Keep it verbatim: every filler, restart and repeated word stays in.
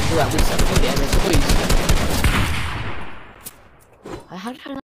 do at least seven k damage, please. How did I not